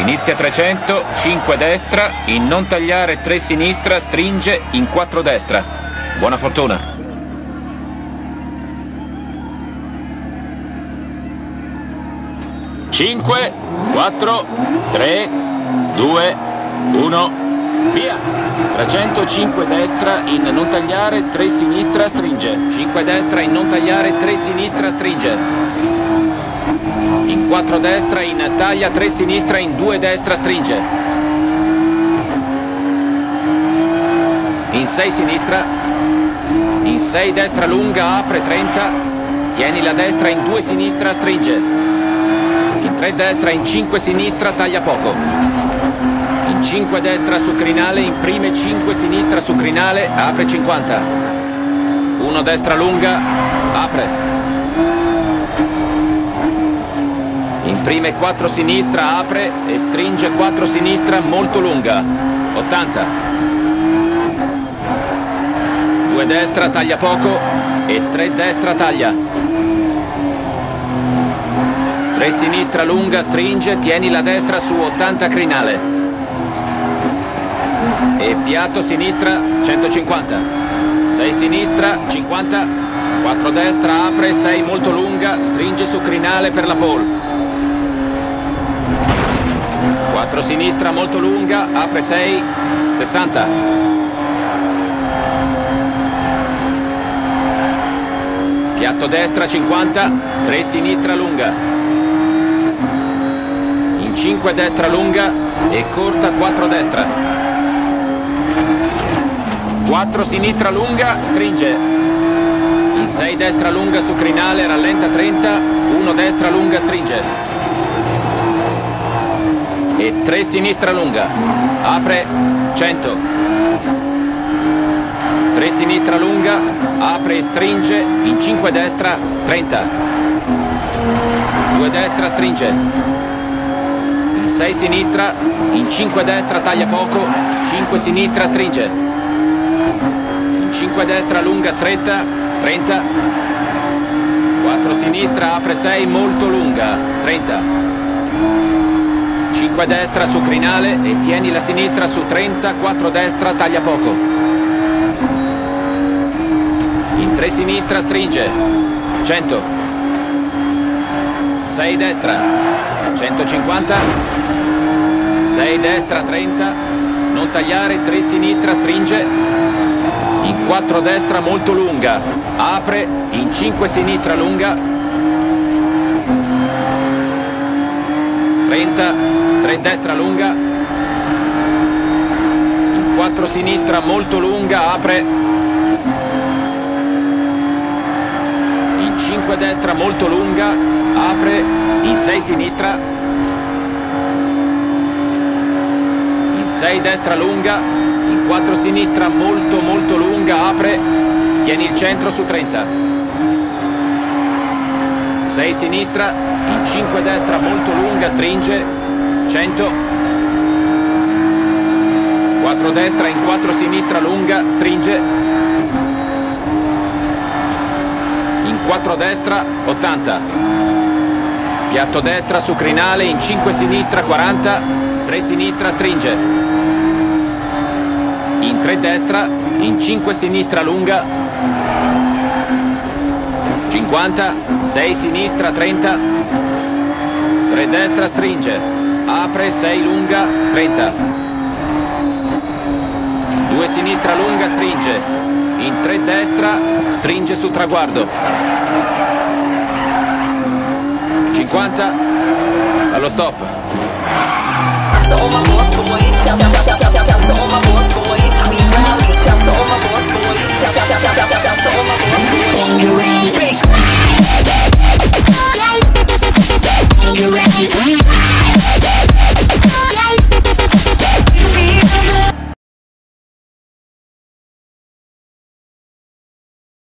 Inizia 300, 5 destra, in non tagliare 3 sinistra, stringe in 4 destra. Buona fortuna. Cinque, 4, 3, 2, 1, via! 305 destra, in non tagliare 3 sinistra, stringe. 5 destra, in non tagliare 3 sinistra, stringe. In 4 destra, in taglia 3 sinistra, in 2 destra, stringe. In 6 sinistra, in 6 destra lunga, apre 30, tieni la destra, in 2 sinistra, stringe. In 3 destra, in 5 sinistra, taglia poco. In 5 destra su crinale, in prime 5 sinistra su crinale, apre 50. 1 destra lunga, apre. In prime 4 sinistra, apre e stringe 4 sinistra molto lunga, 80. 2 destra, taglia poco e 3 destra, taglia. 3 sinistra lunga, stringe, tieni la destra su 80 crinale. E piatto sinistra, 150. 6 sinistra, 50. 4 destra, apre, 6 molto lunga, stringe su crinale per la pole. 4 sinistra molto lunga, apre 6, 60. Piatto destra, 50. 3 sinistra lunga. 5 destra lunga e corta 4 destra. 4 sinistra lunga, stringe. In 6 destra lunga su crinale, rallenta 30, 1 destra lunga, stringe. E 3 sinistra lunga, apre 100. 3 sinistra lunga, apre e stringe, in 5 destra, 30. 2 destra, stringe. 6 sinistra, in 5 destra taglia poco, 5 sinistra stringe. In 5 destra lunga stretta, 30. 4 sinistra apre 6 molto lunga, 30. 5 destra su crinale e tieni la sinistra su 30, 4 destra taglia poco. In 3 sinistra stringe, 100. 6 destra, 150. 6 destra, 30. Non tagliare, 3 sinistra, stringe. In 4 destra molto lunga, apre. In 5 sinistra lunga. 30. 3 destra lunga. In 4 sinistra molto lunga, apre. In 5 destra molto lunga, apre. In 6 sinistra. 6 destra lunga, in 4 sinistra molto molto lunga, apre, tieni il centro su 30. 6 sinistra, in 5 destra molto lunga, stringe, 100. 4 destra, in 4 sinistra lunga, stringe. In 4 destra, 80. Piatto destra su crinale, in 5 sinistra, 40. 3 sinistra, stringe. In 3 destra, in 5 sinistra lunga, 50, 6 sinistra, 30, 3 destra, stringe, apre, 6 lunga, 30, 2 sinistra lunga, stringe, in 3 destra, stringe su traguardo, 50, allo stop. To all my boss boys, shout to all my boss boys, we rowdy. Shout to all my boss boys, shout to